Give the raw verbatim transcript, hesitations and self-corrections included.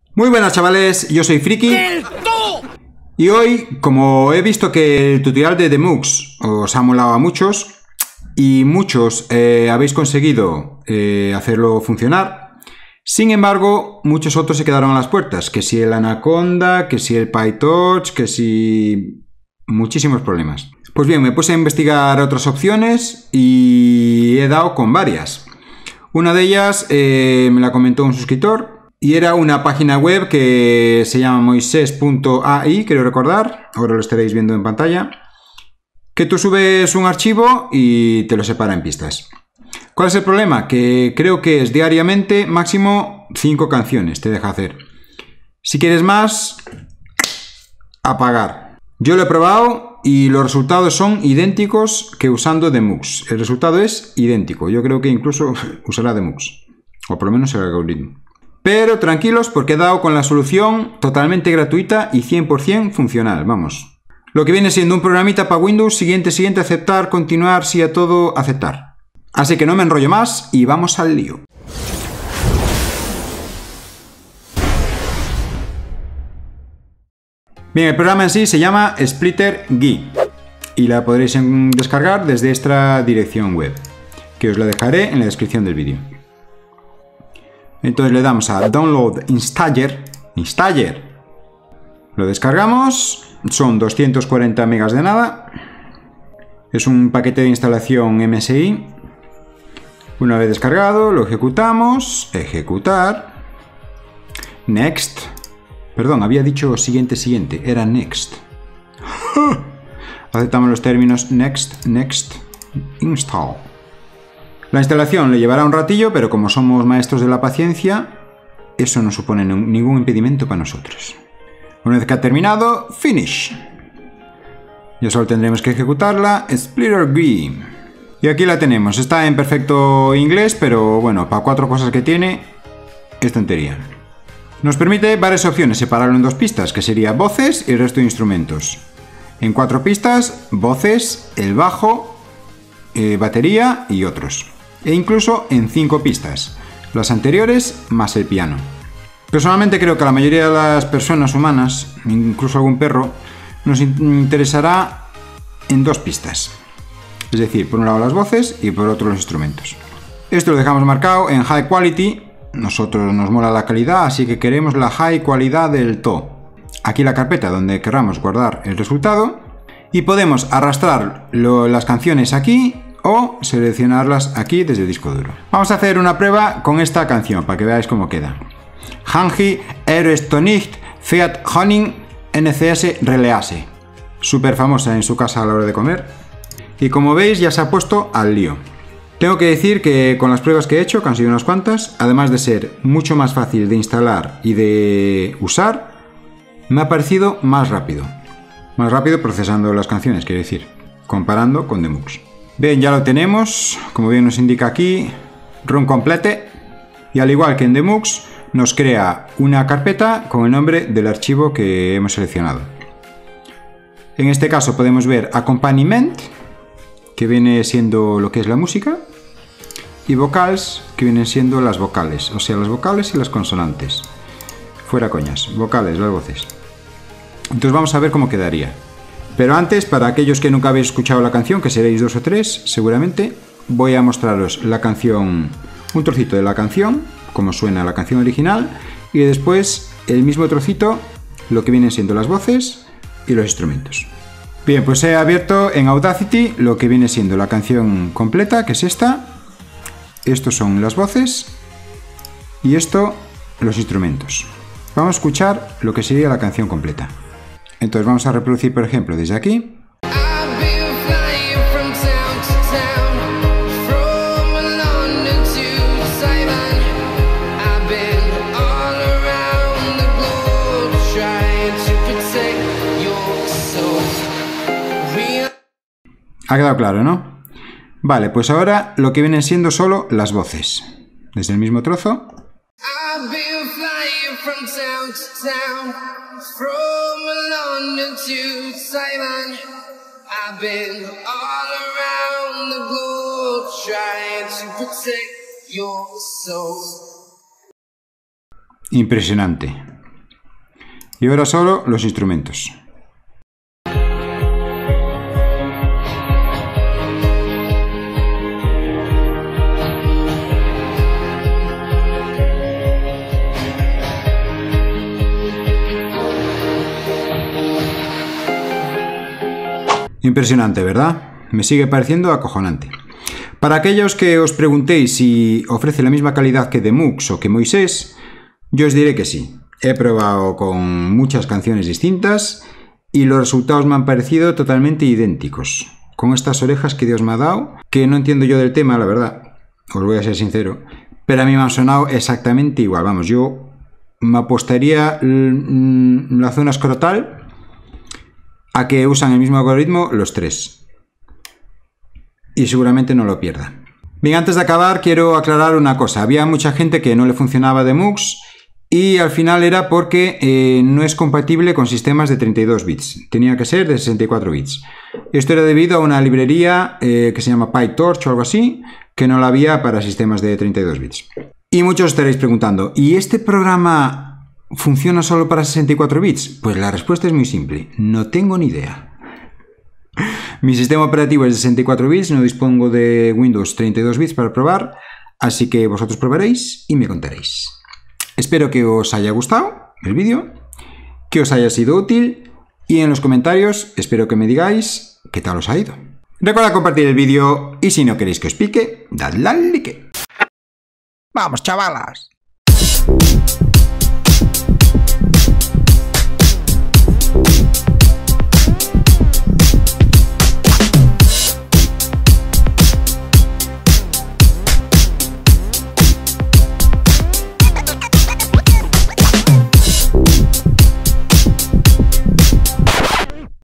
Muy buenas chavales, yo soy Friki. Y hoy, como he visto que el tutorial de Demux os ha molado a muchos y muchos eh, habéis conseguido eh, hacerlo funcionar, sin embargo, muchos otros se quedaron a las puertas, que si el Anaconda, que si el PyTorch, que si... muchísimos problemas. Pues bien, me puse a investigar otras opciones y he dado con varias. Una de ellas eh, me la comentó un suscriptor y era una página web que se llama moises punto a i, creo recordar, ahora lo estaréis viendo en pantalla, que tú subes un archivo y te lo separa en pistas. ¿Cuál es el problema? Que creo que es diariamente máximo cinco canciones, te deja hacer. Si quieres más, apagar. Yo lo he probado y los resultados son idénticos que usando Demux. El resultado es idéntico. Yo creo que incluso usará Demux. O por lo menos el algoritmo. Pero tranquilos porque he dado con la solución totalmente gratuita y cien por cien funcional. Vamos. Lo que viene siendo un programita para Windows. Siguiente, siguiente, aceptar, continuar, sí a todo, aceptar. Así que no me enrollo más y vamos al lío. Bien, el programa en sí se llama Splitter G I y la podréis descargar desde esta dirección web, que os la dejaré en la descripción del vídeo. Entonces le damos a Download Installer, Installer. Lo descargamos, son doscientos cuarenta megas de nada. Es un paquete de instalación M S I. Una vez descargado, lo ejecutamos, ejecutar, Next. Perdón, había dicho siguiente, siguiente, era next. Aceptamos los términos next, next, install. La instalación le llevará un ratillo, pero como somos maestros de la paciencia, eso no supone ningún impedimento para nosotros. Una vez que ha terminado, finish. Ya solo tendremos que ejecutarla, Splitter G I. Y aquí la tenemos, está en perfecto inglés, pero bueno, para cuatro cosas que tiene, es tontería. Nos permite varias opciones, separarlo en dos pistas, que sería voces y el resto de instrumentos. En cuatro pistas, voces, el bajo, eh, batería y otros. E incluso en cinco pistas, las anteriores más el piano. Personalmente creo que a la mayoría de las personas humanas, incluso algún perro, nos interesará en dos pistas. Es decir, por un lado las voces y por otro los instrumentos. Esto lo dejamos marcado en High Quality. Nosotros nos mola la calidad, así que queremos la high cualidad del todo. Aquí la carpeta donde queramos guardar el resultado y podemos arrastrar lo, las canciones aquí o seleccionarlas aquí desde el disco duro. Vamos a hacer una prueba con esta canción para que veáis cómo queda. Hangi eres nicht Fiat Honing N C S Release. Súper famosa en su casa a la hora de comer. Y como veis ya se ha puesto al lío. Tengo que decir que con las pruebas que he hecho, que han sido unas cuantas, además de ser mucho más fácil de instalar y de usar, me ha parecido más rápido. Más rápido procesando las canciones, quiero decir, comparando con Demux. Bien, ya lo tenemos, como bien nos indica aquí, run complete, y al igual que en Demux, nos crea una carpeta con el nombre del archivo que hemos seleccionado. En este caso podemos ver accompaniment, que viene siendo lo que es la música, y vocals, que vienen siendo las vocales, o sea, las vocales y las consonantes. Fuera coñas, vocales, las voces. Entonces vamos a ver cómo quedaría. Pero antes, para aquellos que nunca habéis escuchado la canción, que seréis dos o tres, seguramente, voy a mostraros la canción, un trocito de la canción, como suena la canción original, y después el mismo trocito, lo que vienen siendo las voces y los instrumentos. Bien, pues he abierto en Audacity lo que viene siendo la canción completa, que es esta. Estos son las voces y esto los instrumentos. Vamos a escuchar lo que sería la canción completa. Entonces vamos a reproducir, por ejemplo, desde aquí. Ha quedado claro, ¿no? Vale, pues ahora lo que vienen siendo solo las voces. Desde el mismo trozo. Impresionante. Y ahora solo los instrumentos. Impresionante, ¿verdad? Me sigue pareciendo acojonante. Para aquellos que os preguntéis si ofrece la misma calidad que Demux o que Moisés, yo os diré que sí. He probado con muchas canciones distintas y los resultados me han parecido totalmente idénticos. Con estas orejas que Dios me ha dado, que no entiendo yo del tema, la verdad, os voy a ser sincero, pero a mí me han sonado exactamente igual. Vamos, yo me apostaría la zona escrotal a que usan el mismo algoritmo los tres. Y seguramente no lo pierdan. Bien, antes de acabar quiero aclarar una cosa. Había mucha gente que no le funcionaba Demux y al final era porque eh, no es compatible con sistemas de treinta y dos bits. Tenía que ser de sesenta y cuatro bits. Esto era debido a una librería eh, que se llama PyTorch o algo así, que no la había para sistemas de treinta y dos bits. Y muchos estaréis preguntando, ¿y este programa funciona solo para sesenta y cuatro bits? Pues la respuesta es muy simple. No tengo ni idea. Mi sistema operativo es de sesenta y cuatro bits, no dispongo de Windows treinta y dos bits para probar, así que vosotros probaréis y me contaréis. Espero que os haya gustado el vídeo, que os haya sido útil y en los comentarios espero que me digáis qué tal os ha ido. Recuerda compartir el vídeo y si no queréis que os pique, dadle al like. ¡Vamos, chavalas!